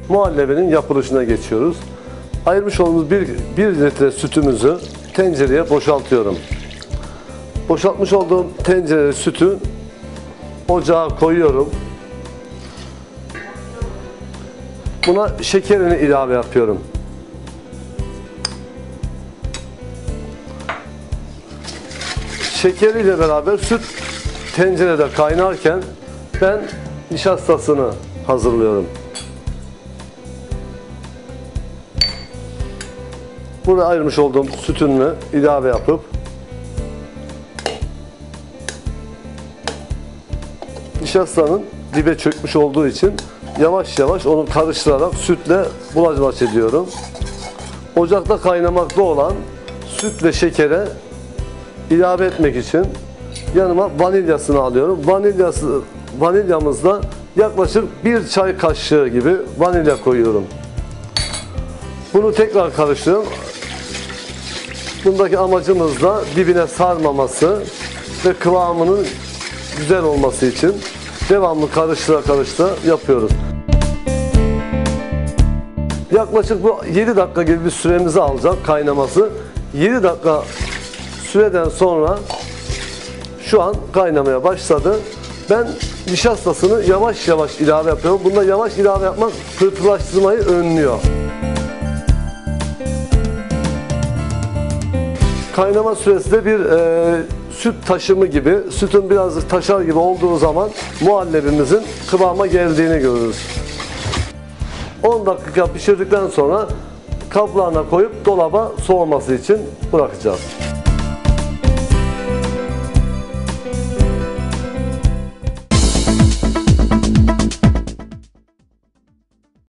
muhallebinin yapılışına geçiyoruz. Ayırmış olduğumuz 1 litre sütümüzü tencereye boşaltıyorum. Boşaltmış olduğum tencere sütü ocağa koyuyorum. Buna şekerini ilave yapıyorum. Şekeriyle beraber süt tencerede kaynarken ben nişastasını hazırlıyorum. Buraya ayırmış olduğum sütünü ilave yapıp nişastanın dibe çökmüş olduğu için yavaş yavaş onu karıştırarak sütle bulamaç ediyorum. Ocakta kaynamakta olan süt ve şekere ilave etmek için yanıma vanilyasını alıyorum. Vanilyamızda yaklaşık 1 çay kaşığı gibi vanilya koyuyorum. Bunu tekrar karıştırıyorum. Bundaki amacımız da dibine sarmaması ve kıvamının güzel olması için devamlı karıştıra yapıyoruz. Yaklaşık bu 7 dakika gibi bir süremizi alacak kaynaması. 7 dakika süreden sonra şu an kaynamaya başladı. Ben nişastasını yavaş yavaş ilave yapıyorum. Bunda yavaş ilave yapmak pıhtılaştırmayı önlüyor. Kaynama süresi de bir süt taşımı gibi, sütün birazcık taşar gibi olduğu zaman muhallebimizin kıvama geldiğini görürüz. 10 dakika pişirdikten sonra kaplarına koyup dolaba soğuması için bırakacağız.